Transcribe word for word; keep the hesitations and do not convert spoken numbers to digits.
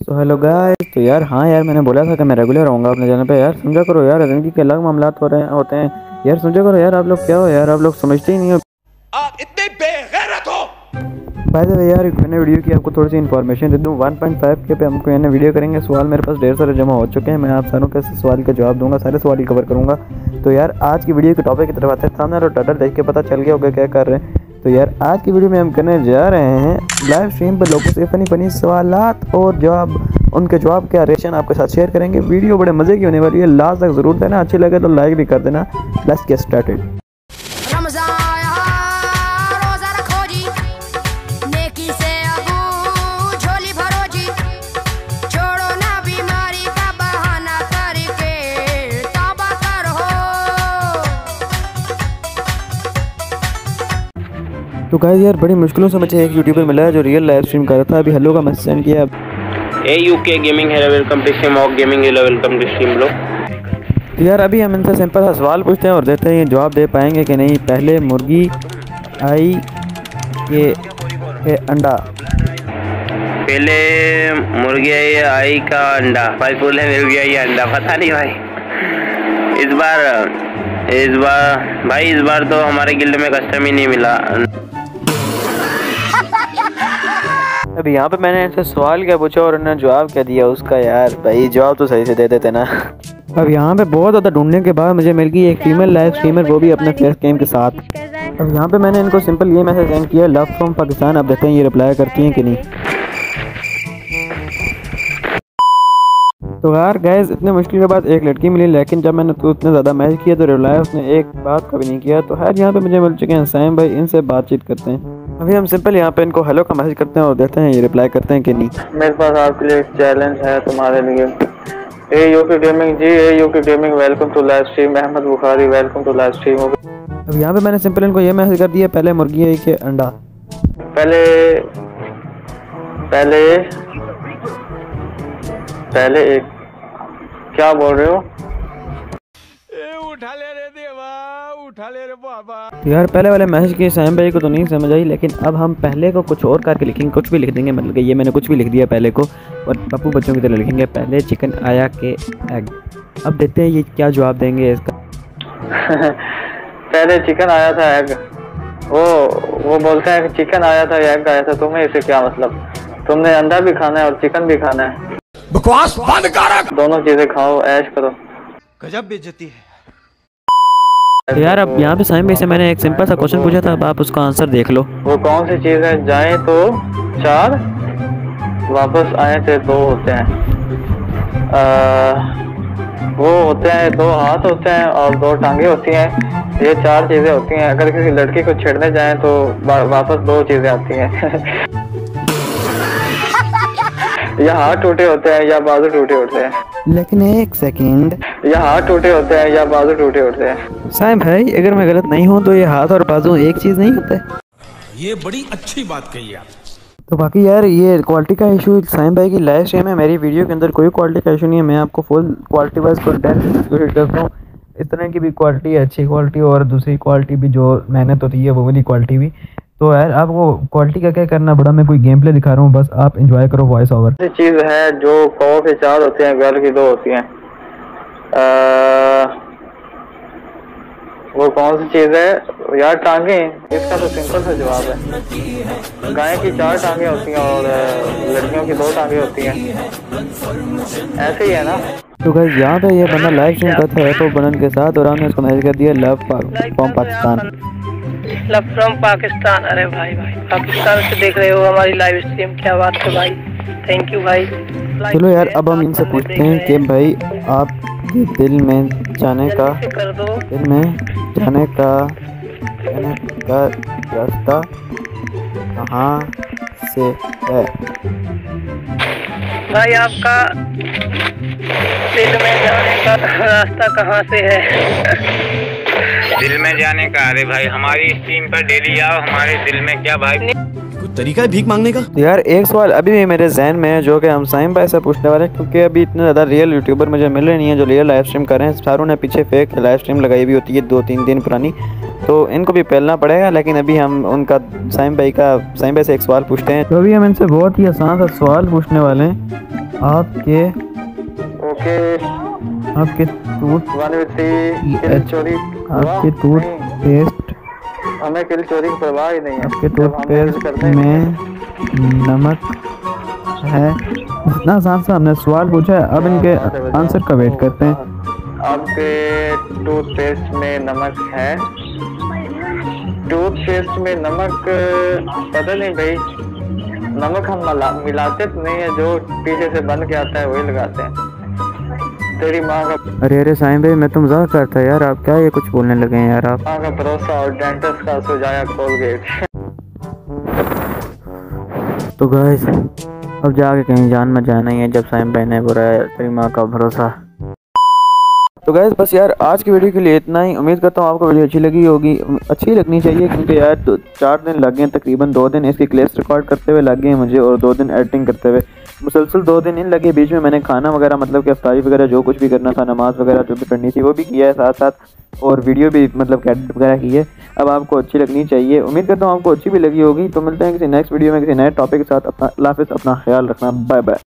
तो hello guys. तो यार हाँ यार मैंने बोला था कि मैं रेगुलर आऊँगा अपने चैनल पे। यार समझा करो यार, जिंदगी के अलग मामला हो रहे हैं होते हैं यार, समझा करो यार। आप लोग क्या हो यार, आप लोग समझते ही नहीं हो। आप इतने बेगैरत हो। बाय द वे यार, मैंने वीडियो की आपको थोड़ी सी इन्फॉर्मेशन दे दूँ। वन पॉइंट फाइव के पे हमको यानी वीडियो करेंगे। सवाल मेरे पास ढेर सारे जमा हो चुके हैं। मैं आप सारों के सवाल का जवाब दूंगा, सारे सवाल ही कवर करूँगा। तो यार आज की वीडियो के टॉपिक की तरफ आते हैं। थंबनेल और टाइटल देख के पता चल गया होगा क्या कर रहे हैं। तो यार आज की वीडियो में हम करने जा रहे हैं लाइव स्ट्रीम पर लोगों से फनी फनी सवालात और जवाब, उनके जवाब का रिएक्शन आपके साथ शेयर करेंगे। वीडियो बड़े मज़े की होने वाली है, लास्ट तक ज़रूर देना। अच्छी लगे तो लाइक भी कर देना। Let's get started. तो गाइस यार बड़ी मुश्किलों से मुझे एक यूट्यूबर मिला है जो रियल लाइव स्ट्रीम कर रहा था। अभी हेलो का मैसेज सेंड किया। ए यूके गेमिंग है, welcome to stream of gaming है, वेलकम टू स्ट्रीम ब्रो। तो यार अभी हम इनसे सिंपल सा सवाल पूछते हैं और देखते हैं ये जवाब दे पाएंगे कि नहीं। पहले मुर्गी आई के, के अंडा। पहले मुर्गी आई आई का अंडा। भाई बोले मुर्गी आई अंडा, पता नहीं भाई। इस बार इस बार भाई इस बार तो हमारे गिल्ड में कस्टम ही नहीं मिला। अभी यहाँ पे मैंने इनसे सवाल क्या पूछा और उन्होंने जवाब क्या दिया उसका। यार भाई जवाब तो सही से दे देते ना। अब यहाँ पे बहुत ज़्यादा ढूंढने के बाद मुझे मिल गई एक फीमेल लाइव स्ट्रीमर, वो भी अपने फेस कैम के साथ। अब यहाँ पे मैंने इनको सिंपल ये मैसेज सेंड किया, लव फ्रॉम पाकिस्तान। अब देखते हैं ये रिप्लाई करती हैं कि नहीं। तो यार गाइस इतने मुश्किल के बाद एक लड़की मिली, लेकिन जब मैंने तो उतने ज़्यादा मैसेज किया तो रिप्लाई उसने एक बात कभी नहीं किया। तो यार यहाँ पे मुझे मिल चुके हैं साइम भाई, इनसे बातचीत करते हैं। अभी हम सिंपल यहाँ पे इनको हेलो का मैसेज करते हैं और देखते हैं ये रिप्लाई करते हैं कि नहीं। मेरे पास आपके लिए एक चैलेंज है तुम्हारे लिए। A UK gaming ji, A UK gaming welcome to live stream. Ahmed Bukhari welcome to live stream. अब यहाँ पे मैंने सिंपल इनको ये मैसेज कर दिया, पहले मुर्गी है कि अंडा। पहले पहले पहले एक क्या बोल रहे हो? उठा ले रे देवा, उठा ले रे बाबा। यार पहले वाले मैसेज के साइम भाई को तो नहीं समझ आई, लेकिन अब हम पहले को कुछ और करके लिखेंगे, कुछ भी लिख देंगे। मतलब कि ये मैंने कुछ भी लिख दिया पहले को, और पप्पू बच्चों की तरह लिखेंगे पहले चिकन आया के एग। अब देखते हैं ये क्या जवाब देंगे इसका। पहले चिकन आया था एग। वो वो बोलते हैं कि चिकन आया था एग आया था, तुम्हें इससे क्या मतलब? तुमने अंडा भी खाना है और चिकन भी खाना है। बकवास बंद कर, दोनों चीजें खाओ, ऐश करो। गजब बेइज्जती है। तो यार अब यहाँ पे साइम भाई से मैंने एक सिंपल सा क्वेश्चन पूछा था, अब आप उसका आंसर देख लो। वो कौन सी चीज है? जाए तो चार, वापस आए थे दो होते हैं। आ, वो होते हैं दो हाथ होते हैं और दो टांगे होती हैं। ये चार चीजें होती हैं। अगर किसी लड़की को छेड़ने जाएं तो वापस दो चीजें आती हैं। या हाथ टूटे होते हैं या बाजू टूटे होते हैं। लेकिन एक सेकंड, या हाथ टूटे होते हैं या बाजू टूटे होते हैं। साइम भाई अगर मैं गलत नहीं हूँ तो ये हाथ और बाजू एक चीज़ नहीं होता है। ये बड़ी अच्छी बात कही आप। तो बाकी यार ये क्वालिटी का इशू साइम भाई की लाइव स्ट्रीम है। मेरी वीडियो के अंदर कोई क्वालिटी का इशू नहीं है। मैं आपको फुल क्वालिटी वाइज कंटेंट कोशिश करता हूँ। इस तरह की भी क्वालिटी है, अच्छी क्वालिटी, और दूसरी क्वालिटी भी जो मेहनत होती है वो वाली क्वालिटी भी। तो यार आप वो क्वालिटी का क्या करना बड़ा, मैं कोई गेम प्ले दिखा रहा हूँ, बस आप एंजॉय करो वॉइस ओवर। ऐसी चीज़ है जो कौ के चार होते हैं, गर्ल की दो होती हैं। वो कौन सी चीज़ है यार? टांगे। इसका तो सिंपल सा जवाब है, गाय की चार टांगे होती हैं और लड़कियों की दो टांगे होती हैं। ऐसे ही है ना? तो गाइस यहाँ पे ये बंदा लाइव स्ट्रीम करता है तो बनन के साथ, और हमने उसको मैसेज कर दिया love from Pakistan. Love from Pakistan. अरे भाई भाई पाकिस्तान से देख रहे हो हमारी लाइव स्ट्रीम, क्या बात है भाई, थैंक यू भाई। चलो यार अब हम इनसे पूछते हैं कि भाई आप दिल में जाने का कर दो दिल में जाने का जाने का रास्ता कहाँ से है? भाई आपका दिल में जाने का रास्ता कहाँ से है? दिल में जाने का? अरे भाई हमारी स्ट्रीम पर डेली आओ, हमारे दिल में क्या भाई कोई तरीका है भीख मांगने का? तो यार एक सवाल अभी भी मेरे जहन में है जो कि हम साइम भाई से पूछने वाले हैं, क्योंकि अभी इतने ज़्यादा रियल यूट्यूबर मुझे मिल रहे नहीं है जो रियल लाइव स्ट्रीम कर रहे हैं। सारों ने पीछे फेक लाइव स्ट्रीम लगाई हुई होती है दो तीन दिन पुरानी, तो इनको भी पहलना पड़ेगा। लेकिन अभी हम उनका साइम भाई का साइम भाई से एक सवाल पूछते हैं। तो अभी हम इनसे बहुत ही आसान सा सवाल पूछने वाले हैं आपके ओके आपके tooth one with three kill चोरी आपके टूथ पेस्ट हमें किल चोरी की परवाह ही नहीं है। आपके जब हम टूथपेस्ट use करते हैं- में नमक है। इतना आसान सा हमने सवाल पूछा है, अब इनके आंसर का वेट करते हैं। आपके टूथपेस्ट में नमक है? टूथपेस्ट में नमक पता नहीं भाई, नमक हम मिला, मिलाते तो नहीं है, जो पीछे से बन के आता है वही लगाते हैं। तेरी माँ का अरे अरे साईं भाई, मैं तो मजाक करता यार, आप क्या ये कुछ बोलने लगे हैं यार आप। माँ का भरोसा और डेंटिस्ट का सुझाया कोलगेट। तो गाइस अब जाके कहीं जान में जाना ही है, जब साईं भाई ने बोला है तेरी माँ का भरोसा। तो गाइस बस यार आज की वीडियो के लिए इतना ही। उम्मीद करता हूँ आपको वीडियो अच्छी लगी होगी, अच्छी लगनी चाहिए, क्योंकि यार दो चार दिन लग गए हैं, तकरीबन दो दिन इसकी क्लेस रिकॉर्ड करते हुए लग गए हैं मुझे, और दो दिन एडिटिंग करते हुए, मुसलसल दो दिन इन लगे। बीच में मैंने खाना वगैरह मतलब कि अफ्तारी वगैरह जो कुछ भी करना था, नमाज वगैरह जो भी करनी थी वो भी किया है साथ साथ, और वीडियो भी मतलब कि एडिट वगैरह की है। अब आपको अच्छी लगनी चाहिए, उम्मीद करता हूँ आपको अच्छी भी लगी होगी। तो मिलते हैं किसी नेक्स्ट वीडियो में किसी नए टॉपिक के साथ। अपना अल्लाह हाफ़िज़, अपना ख्याल रखना, बाय बाय।